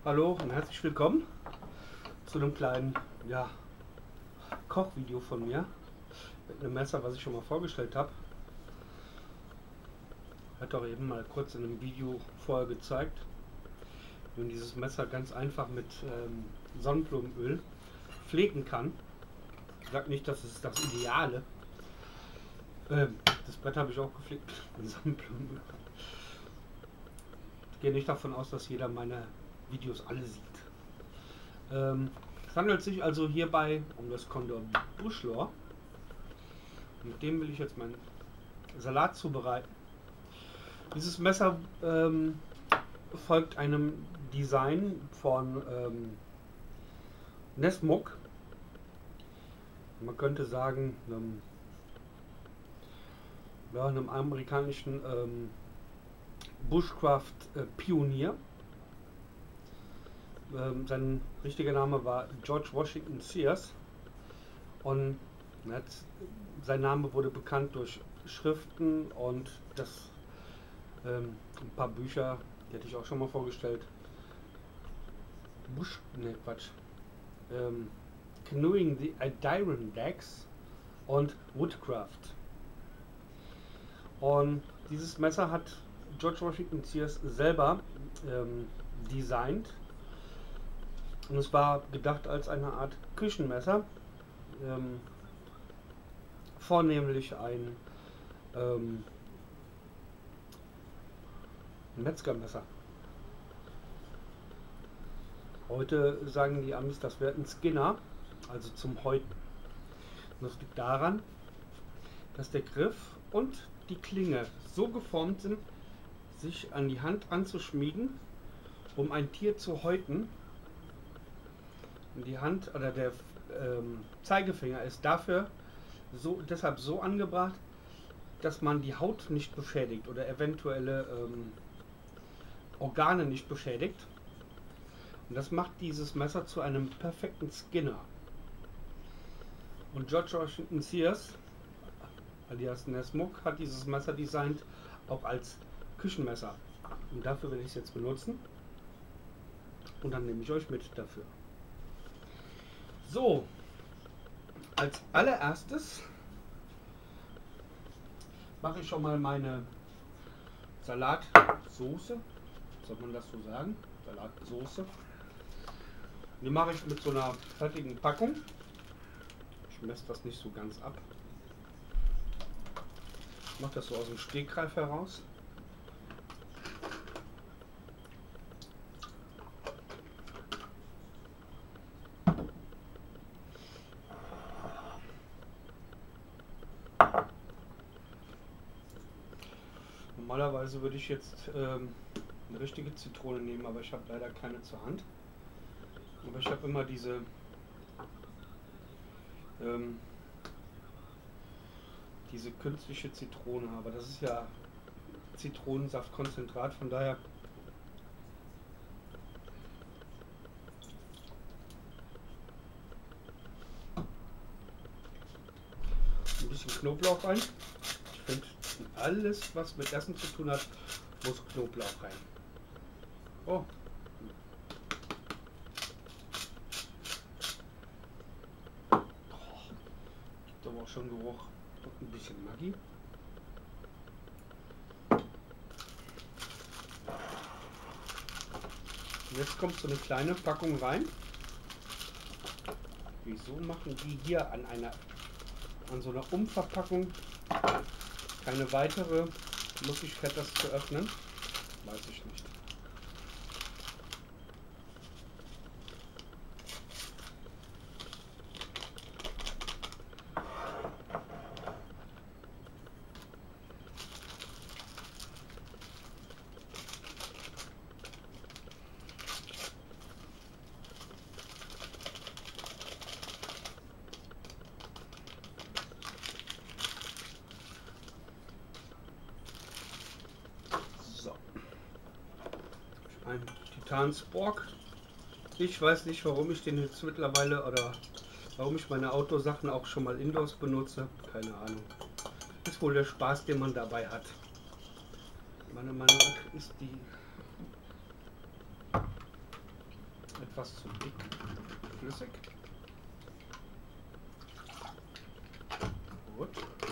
Hallo und herzlich willkommen zu einem kleinen Kochvideo von mir mit einem Messer, was ich schon mal vorgestellt habe. Hat doch eben mal kurz in einem Video vorher gezeigt, wie man dieses Messer ganz einfach mit Sonnenblumenöl pflegen kann. Ich sage nicht, dass es das Ideale. Das Brett habe ich auch gepflegt mit Sonnenblumenöl. Ich gehe nicht davon aus, dass jeder meine Videos alle sieht. Es handelt sich also hierbei um das Condor Buchlor. Mit dem will ich jetzt meinen Salat zubereiten. Dieses Messer folgt einem Design von Nesmuk. Man könnte sagen, einem amerikanischen Bushcraft-Pionier. Sein richtiger Name war George Washington Sears und sein Name wurde bekannt durch Schriften und ein paar Bücher, die hatte ich auch schon mal vorgestellt. Canoeing the Adirondacks und Woodcraft. Und dieses Messer hat George Washington Sears selber designt. Und es war gedacht als eine Art Küchenmesser, vornehmlich ein Metzgermesser. Heute sagen die Amis, das wäre ein Skinner, also zum Häuten. Und das liegt daran, dass der Griff und die Klinge so geformt sind, sich an die Hand anzuschmiegen, um ein Tier zu häuten. Die Hand oder der Zeigefinger ist deshalb so angebracht, dass man die Haut nicht beschädigt oder eventuelle Organe nicht beschädigt. Und das macht dieses Messer zu einem perfekten Skinner. Und George Washington Sears, alias Nesmuk, hat dieses Messer designt auch als Küchenmesser. Und dafür werde ich es jetzt benutzen. Und dann nehme ich euch mit dafür. So, als allererstes mache ich schon mal meine Salatsoße, soll man das so sagen? Salatsoße. Die mache ich mit so einer fertigen Packung. Ich messe das nicht so ganz ab. Ich mache das so aus dem Stegreif heraus. Normalerweise würde ich jetzt eine richtige Zitrone nehmen, aber ich habe leider keine zur Hand. Aber ich habe immer diese künstliche Zitrone, aber das ist ja Zitronensaftkonzentrat, von daher ein bisschen Knoblauch rein. Ich finde, alles, was mit Essen zu tun hat, muss Knoblauch rein. Oh. Gibt aber auch schon Geruch. Und ein bisschen Maggi. Und jetzt kommt so eine kleine Packung rein. Wieso machen die hier an so einer Umverpackung keine weitere Möglichkeit, das zu öffnen? Weiß ich nicht. Ein Titan-Spork. Ich weiß nicht, warum ich den jetzt mittlerweile oder warum ich meine Autosachen auch schon mal indoors benutze. Keine Ahnung. Ist wohl der Spaß, den man dabei hat. Meiner Meinung nach ist etwas zu dick, flüssig. Gut.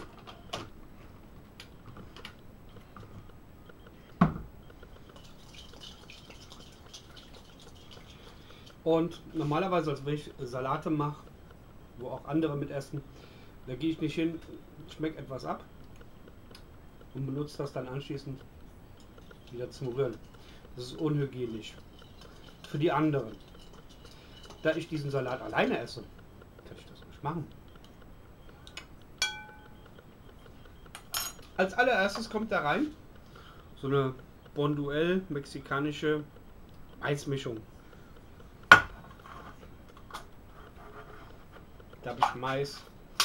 Und normalerweise, als wenn ich Salate mache, wo auch andere mit essen, da gehe ich nicht hin, schmecke etwas ab und benutze das dann anschließend wieder zum Rühren. Das ist unhygienisch. Für die anderen. Da ich diesen Salat alleine esse, kann ich das nicht machen. Als allererstes kommt da rein so eine Bonduelle mexikanische Maismischung. Da habe ich Mais,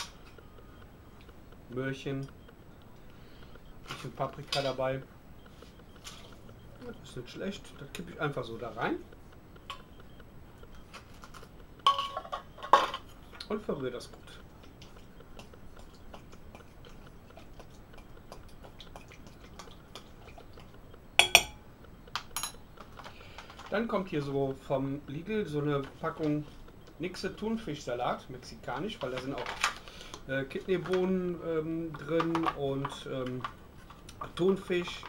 Möhrchen, ein bisschen Paprika dabei. Das ist nicht schlecht. Das kippe ich einfach so da rein. Und verrühre das gut. Dann kommt hier so vom Lidl so eine Packung Nixe Thunfischsalat, mexikanisch, weil da sind auch Kidneybohnen drin und Thunfisch.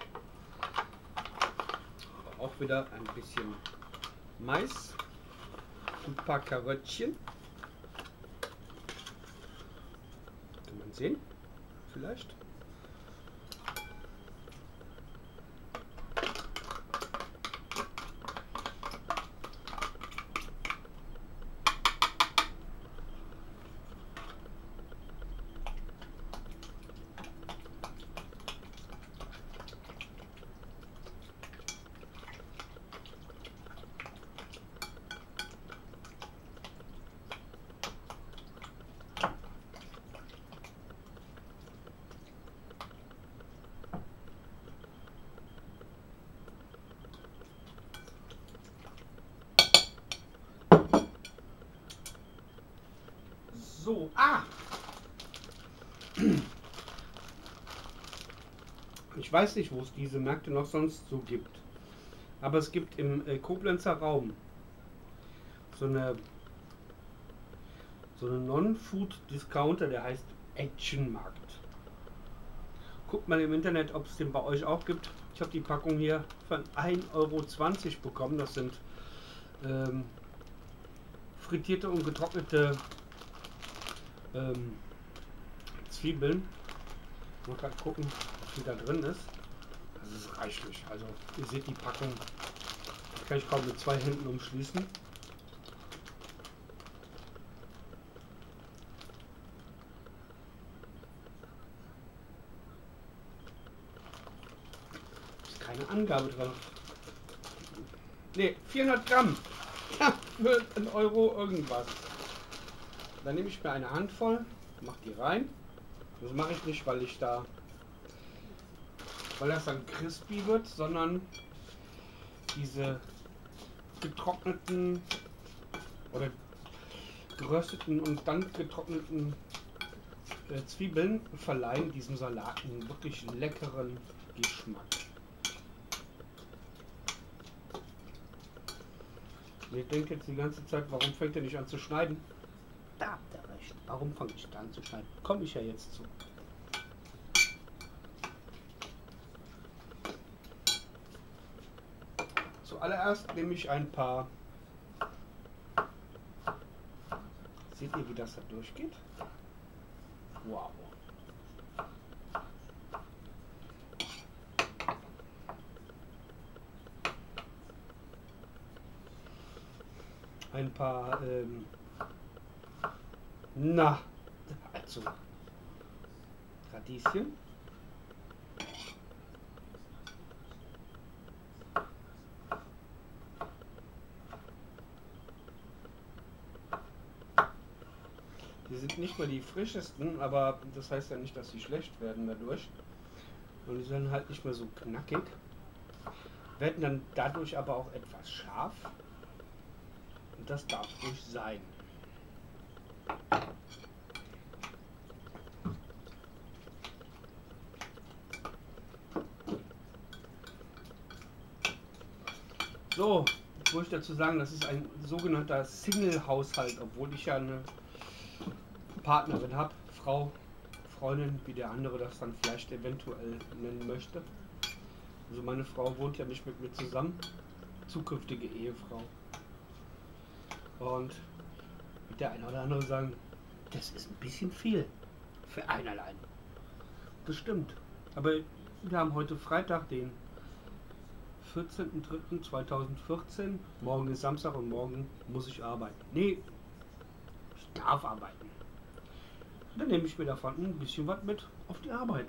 Auch wieder ein bisschen Mais, ein paar Karöttchen. Kann man sehen, vielleicht. So, ich weiß nicht, wo es diese Märkte noch sonst so gibt. Aber es gibt im Koblenzer Raum so eine Non-Food-Discounter, der heißt Actionmarkt. Guckt mal im Internet, ob es den bei euch auch gibt. Ich habe die Packung hier von 1,20 € bekommen. Das sind frittierte und getrocknete Zwiebeln. Mal gerade gucken, was hier da drin ist. Das ist reichlich. Also ihr seht die Packung, kann ich kaum mit 2 Händen umschließen. Ist keine Angabe drin. Ne, 400 Gramm. Ja, für 1 Euro irgendwas. Dann nehme ich mir eine Handvoll, mache die rein. Das mache ich nicht, weil das dann crispy wird, sondern diese getrockneten oder gerösteten und dann getrockneten Zwiebeln verleihen diesem Salat einen wirklich leckeren Geschmack. Und ich denke jetzt die ganze Zeit, warum fängt er nicht an zu schneiden? Da habt ihr recht. Warum fange ich da an zu schneiden? Komme ich ja jetzt zu. Zuallererst nehme ich ein paar. Seht ihr, wie das da durchgeht? Wow. Ein paar also Radieschen. Die sind nicht mal die frischesten, aber das heißt ja nicht, dass sie schlecht werden dadurch. Und die sind halt nicht mehr so knackig. Werden dann dadurch aber auch etwas scharf. Und das darf ruhig sein. So, muss ich dazu sagen, das ist ein sogenannter Single-Haushalt, obwohl ich ja eine Partnerin habe, Frau, Freundin, wie der andere das dann vielleicht eventuell nennen möchte. Also meine Frau wohnt ja nicht mit mir zusammen, zukünftige Ehefrau. Und wird der eine oder andere sagen, das ist ein bisschen viel für einen allein. Bestimmt. Aber wir haben heute Freitag, den 14.03.2014. Morgen ist Samstag und morgen muss ich arbeiten. Nee, ich darf arbeiten. Dann nehme ich mir davon ein bisschen was mit auf die Arbeit.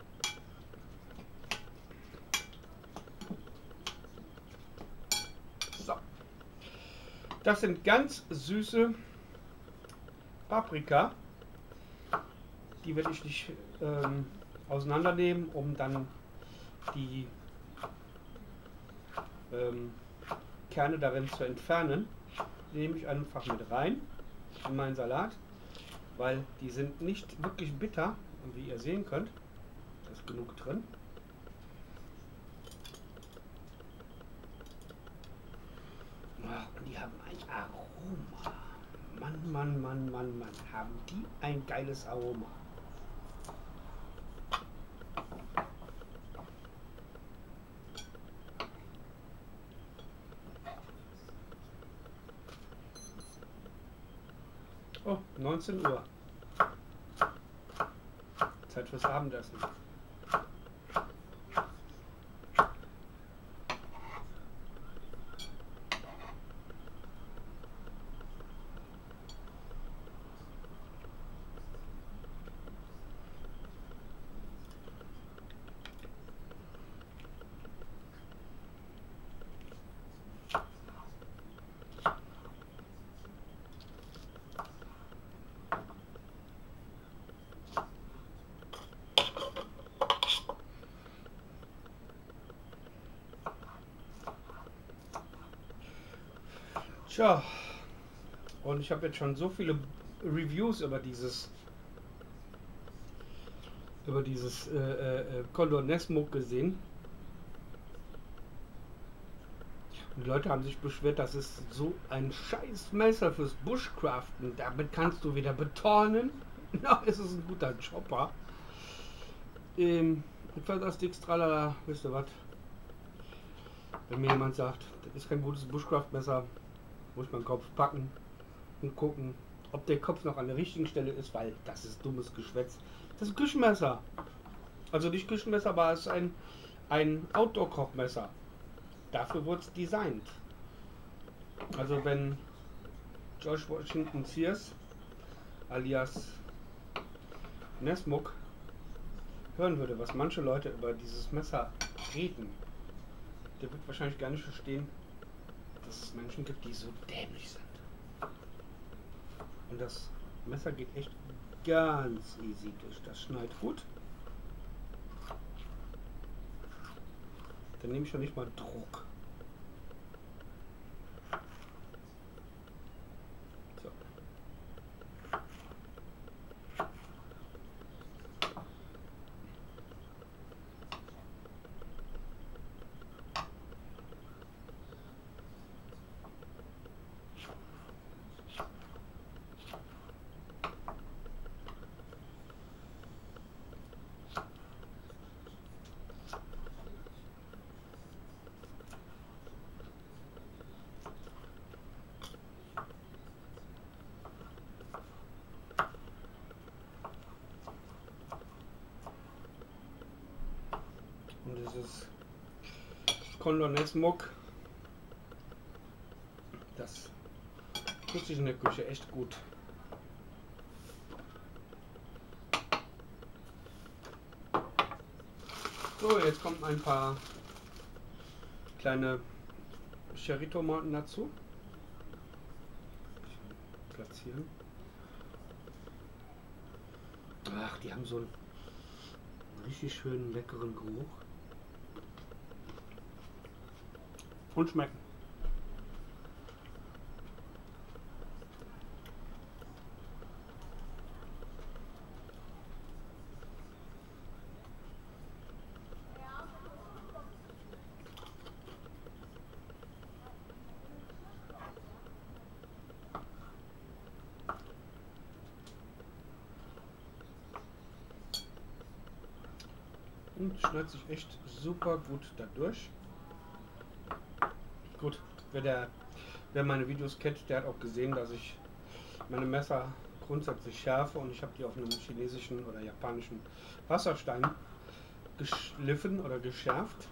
So. Das sind ganz süße Paprika. Die werde ich nicht auseinandernehmen, um dann die Kerne darin zu entfernen. Die nehme ich einfach mit rein in meinen Salat, weil die sind nicht wirklich bitter, und wie ihr sehen könnt, da ist genug drin. Und die haben ein Aroma. Mann, Mann, Mann, Mann, Mann, haben die ein geiles Aroma. Oh, 19 Uhr. Zeit fürs Abendessen. Tja, und ich habe jetzt schon so viele Reviews über dieses Condor Nesmuk gesehen. Und die Leute haben sich beschwert, das ist so ein scheiß Messer fürs Bushcraften. Damit kannst du wieder betornen. Na, es ist ein guter Chopper. Fördersticks, tralala, wisst ihr was? Wenn mir jemand sagt, das ist kein gutes Bushcraft-Messer, muss ich meinen Kopf packen und gucken, ob der Kopf noch an der richtigen Stelle ist, weil das ist dummes Geschwätz. Das ist ein Küchenmesser. Also nicht Küchenmesser, aber es ist ein Outdoor-Kochmesser. Dafür wurde es designt. Also wenn George Washington Sears alias Nesmuk hören würde, was manche Leute über dieses Messer reden, der wird wahrscheinlich gar nicht verstehen, dass es Menschen gibt, die so dämlich sind. Und das Messer geht echt ganz easy durch. Das schneidet gut. Dann nehme ich schon nicht mal Druck. So. Und dieses Condor Nesmuk, das tut sich in der Küche echt gut. So, jetzt kommen ein paar kleine Cherry-Tomaten dazu. Platzieren. Ach, die haben so einen richtig schönen, leckeren Geruch. Und schmecken. Und schneidet sich echt super gut dadurch. Gut, wer meine Videos kennt, der hat auch gesehen, dass ich meine Messer grundsätzlich schärfe und ich habe die auf einem chinesischen oder japanischen Wasserstein geschliffen oder geschärft.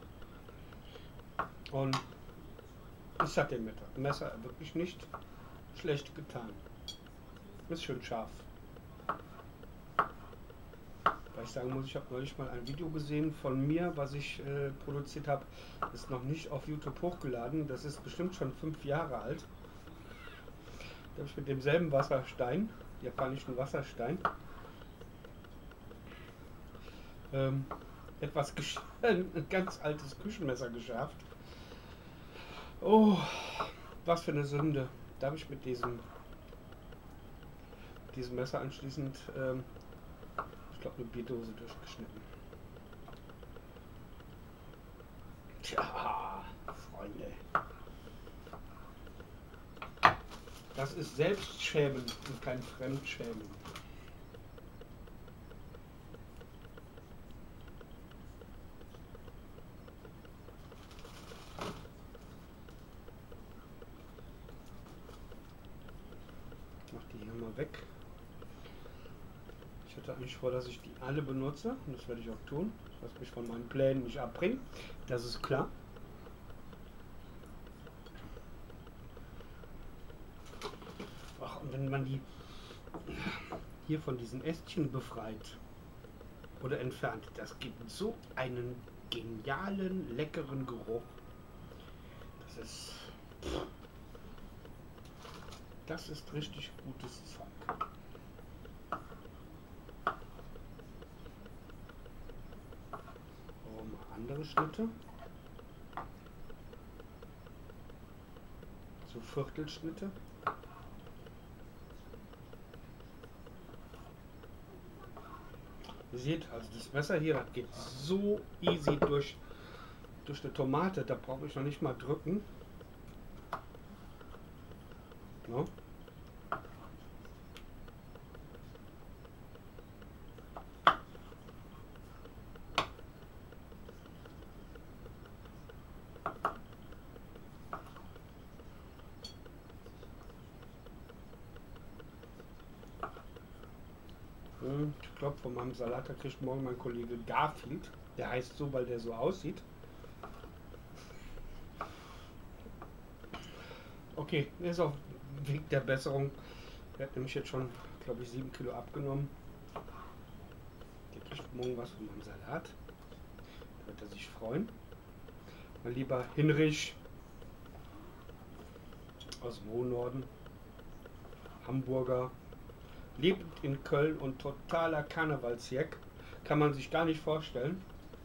Und es hat dem Messer wirklich nicht schlecht getan. Ist schön scharf. Weil ich sagen muss, ich habe neulich mal ein Video gesehen von mir, was ich produziert habe. Ist noch nicht auf YouTube hochgeladen. Das ist bestimmt schon 5 Jahre alt. Da habe ich mit demselben Wasserstein, japanischen Wasserstein, ein ganz altes Küchenmesser geschärft. Oh, was für eine Sünde. Da habe ich mit diesem Messer anschließend, ich glaube, eine Bierdose durchgeschnitten. Tja, Freunde. Das ist Selbstschämen und kein Fremdschämen. Ich mach die hier mal weg. Ich hatte eigentlich vor, dass ich die alle benutze und das werde ich auch tun. Das mich von meinen Plänen nicht abbringt. Das ist klar. Ach, und wenn man die hier von diesen Ästchen befreit oder entfernt, das gibt so einen genialen, leckeren Geruch. Das ist richtig gutes Zeug. Oh, mal andere Schnitte. So Viertelschnitte. Ihr seht, also das Messer hier, das geht so easy durch eine Tomate, da brauche ich noch nicht mal drücken. No? Ich glaube, von meinem Salat, da kriegt morgen mein Kollege Garfield. Der heißt so, weil der so aussieht. Okay, er ist auf dem Weg der Besserung. Der hat nämlich jetzt schon, glaube ich, 7 Kilo abgenommen. Der kriegt morgen was von meinem Salat. Da wird er sich freuen. Mein lieber Hinrich aus Wohnorden, Hamburger, lebt in Köln und totaler Karnevalsjack. Kann man sich gar nicht vorstellen.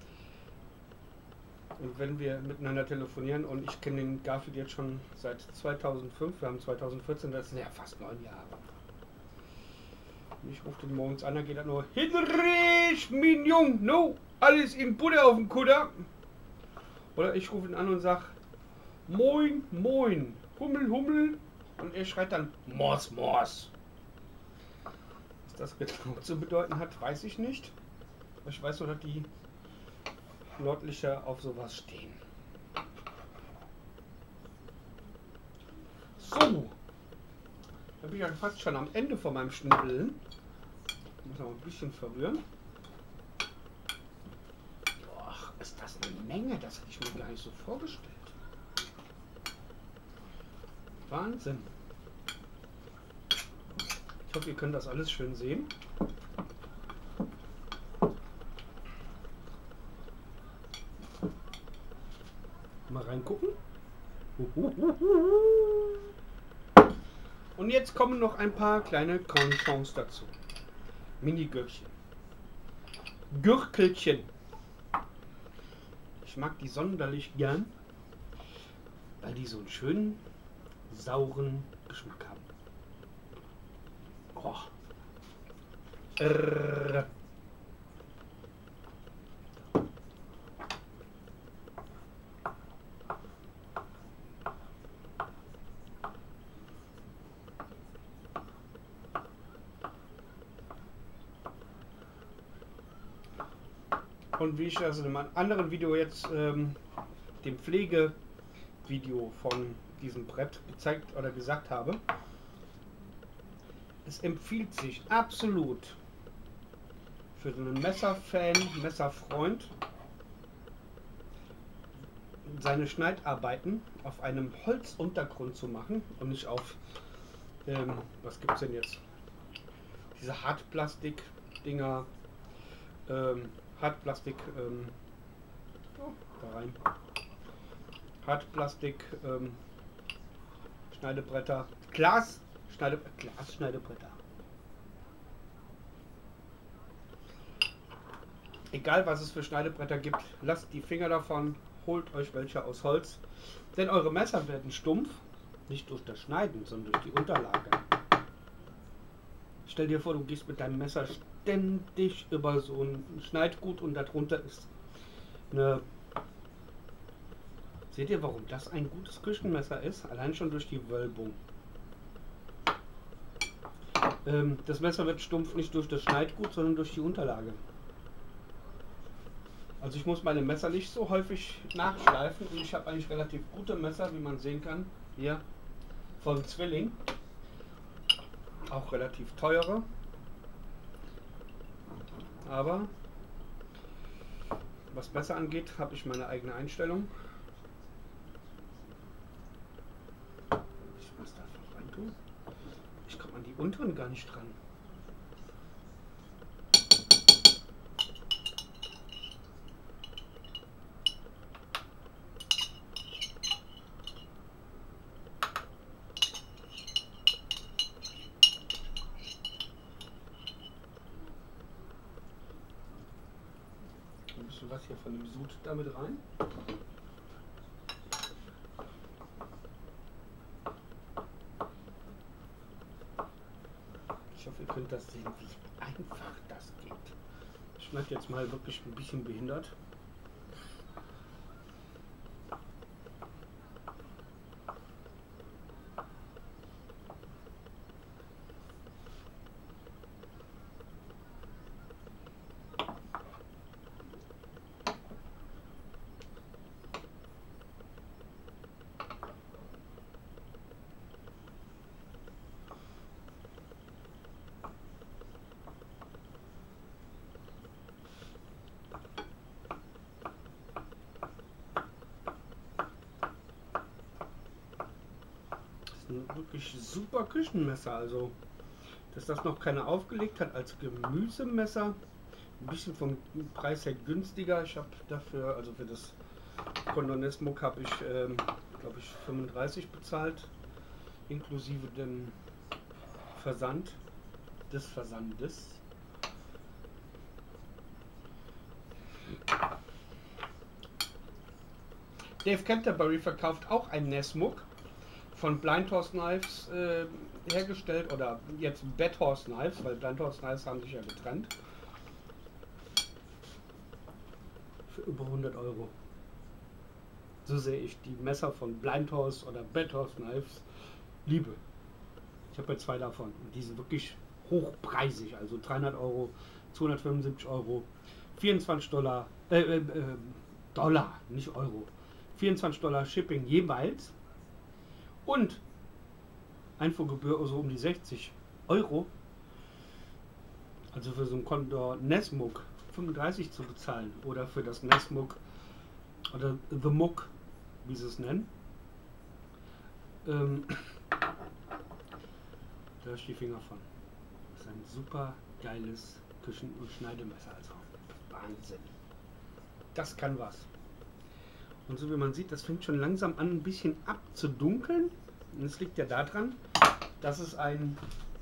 Und wenn wir miteinander telefonieren und ich kenne den Garfield jetzt schon seit 2005, wir haben 2014, das sind ja fast 9 Jahre. Und ich rufe den morgens an, dann geht er nur: Hinrich, mein Jung, no, alles in Butter auf dem Kutter. Oder ich rufe ihn an und sage: Moin, moin, Hummel, Hummel. Und er schreit dann: Mors, Mors. Was das genau zu bedeuten hat, weiß ich nicht. Aber ich weiß nur, dass die Nördlicher auf sowas stehen. So, da bin ich ja fast schon am Ende von meinem Schnibbeln. Ich muss noch ein bisschen verrühren. Boah, ist das eine Menge? Das hätte ich mir gar nicht so vorgestellt. Wahnsinn. Ich hoffe, ihr könnt das alles schön sehen. Mal reingucken. Und jetzt kommen noch ein paar kleine Cornichons dazu. Mini-Gürkchen. Gürkelchen. Ich mag die sonderlich gern, weil die so einen schönen, sauren Geschmack haben. Oh. Und wie ich also in einem anderen Video jetzt, dem Pflegevideo von diesem Brett gezeigt oder gesagt habe, es empfiehlt sich absolut für so einen Messerfan, Messerfreund, seine Schneidarbeiten auf einem Holzuntergrund zu machen und nicht auf, was gibt es denn jetzt? Diese Hartplastik-Dinger, Hartplastik, oh, da rein. Hartplastik, Schneidebretter, Glas-Schneidebretter. Egal was es für Schneidebretter gibt, lasst die Finger davon, holt euch welche aus Holz. Denn eure Messer werden stumpf, nicht durch das Schneiden, sondern durch die Unterlage. Stell dir vor, du gehst mit deinem Messer ständig über so ein Schneidgut und darunter ist eine... Seht ihr, warum das ein gutes Küchenmesser ist? Allein schon durch die Wölbung. Das Messer wird stumpf nicht durch das Schneidgut, sondern durch die Unterlage. Also ich muss meine Messer nicht so häufig nachschleifen und ich habe eigentlich relativ gute Messer, wie man sehen kann. Hier von Zwilling. Auch relativ teure. Aber was Messer angeht, habe ich meine eigene Einstellung. Ich muss da einfach rein tun. Ich komme an die unteren gar nicht dran. Ein bisschen was hier von dem Sud damit rein. Ich hoffe, ihr könnt das sehen, wie einfach das geht. Ich schneide jetzt mal wirklich ein bisschen behindert. Ein wirklich super Küchenmesser, also dass das noch keiner aufgelegt hat als Gemüsemesser, ein bisschen vom Preis her günstiger. Ich habe dafür, also für das Condor Nesmuk habe ich glaube ich 35 bezahlt, inklusive dem Versand des Versandes. Dave Canterbury verkauft auch ein Nesmuk von Blind Horse Knives hergestellt, oder jetzt Bad Horse Knives, weil Blind Horse Knives haben sich ja getrennt. Für über 100 Euro. So sehe ich die Messer von Blind Horse oder Bad Horse Knives liebe. Ich habe ja 2 davon und die sind wirklich hochpreisig, also 300 Euro, 275 Euro, 24 Dollar, Dollar, nicht Euro, 24 Dollar Shipping jeweils. Und Einfuhrgebühr so um die 60 Euro. Also für so ein Condor Nesmuk 35 zu bezahlen. Oder für das Nesmuk oder The Muk, wie sie es nennen. Da ist die Finger von. Das ist ein super geiles Küchen- und Schneidemesser. Also Wahnsinn. Das kann was. Und so wie man sieht, das fängt schon langsam an, ein bisschen abzudunkeln. Und es liegt ja daran, dass es ein...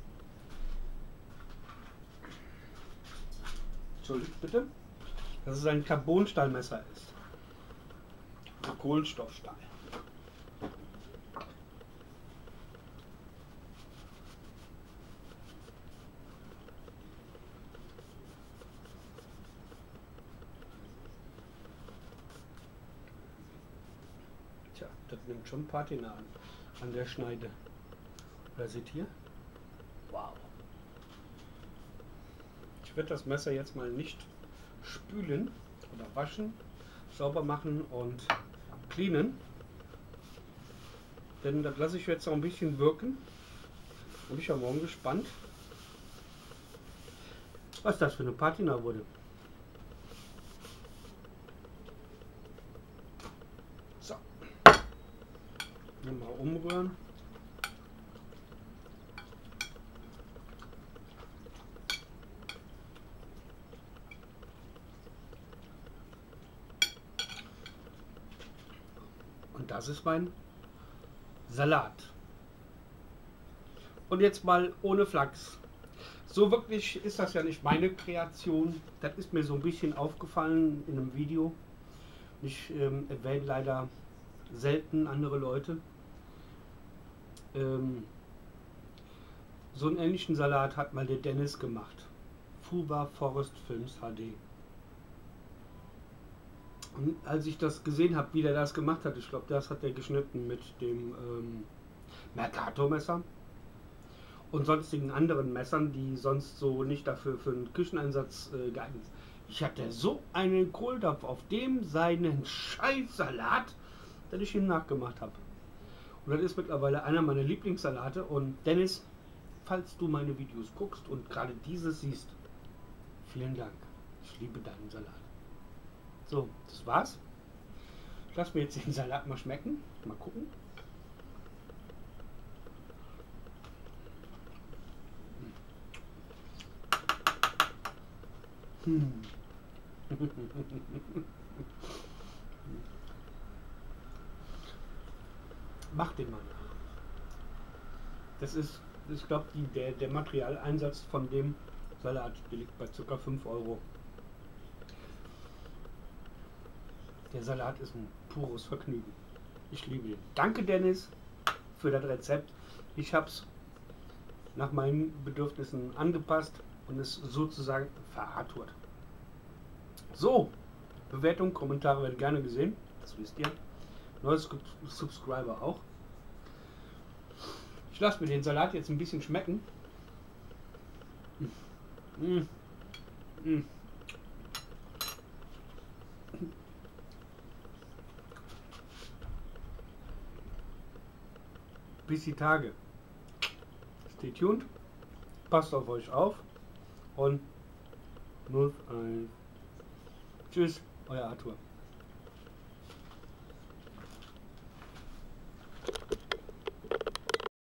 Entschuldigt bitte. Dass es ein Carbonstahlmesser ist. Kohlenstoffstahl. Tja, das nimmt schon Patina an der Schneide. Oder seht ihr? Wow. Ich werde das Messer jetzt mal nicht spülen, oder waschen, sauber machen und cleanen. Denn das lasse ich jetzt noch ein bisschen wirken. Und ich bin morgen gespannt, was das für eine Patina wurde. So. Mal umrühren. Und das ist mein Salat. Und jetzt mal ohne Flachs. So wirklich ist das ja nicht meine Kreation. Das ist mir so ein bisschen aufgefallen in einem Video. Ich erwähne leider selten andere Leute. So einen ähnlichen Salat hat mal der Dennis gemacht. Fuba Forest Films HD. Und als ich das gesehen habe, wie der das gemacht hat, ich glaube, das hat er geschnitten mit dem Mercator-Messer und sonstigen anderen Messern, die sonst so nicht dafür für einen Kücheneinsatz geeignet sind. Ich hatte so einen Kohldampf auf dem seinen Scheißsalat, den ich ihm nachgemacht habe. Und das ist mittlerweile einer meiner Lieblingssalate. Und Dennis, falls du meine Videos guckst und gerade dieses siehst, vielen Dank. Ich liebe deinen Salat. So, das war's. Ich lasse mir jetzt den Salat mal schmecken. Mal gucken. Mach den mal nach. Das ist, ich glaube, der Materialeinsatz von dem Salat, der liegt bei ca. 5 Euro. Der Salat ist ein pures Vergnügen. Ich liebe ihn. Danke, Dennis, für das Rezept. Ich habe es nach meinen Bedürfnissen angepasst und es sozusagen verarturt. So, Bewertungen, Kommentare werden gerne gesehen. Das wisst ihr. Neue Subscriber auch. Ich lasse mir den Salat jetzt ein bisschen schmecken. Bis die Tage. Stay tuned. Passt auf euch auf. Und 0, 1. Tschüss, euer Arthur.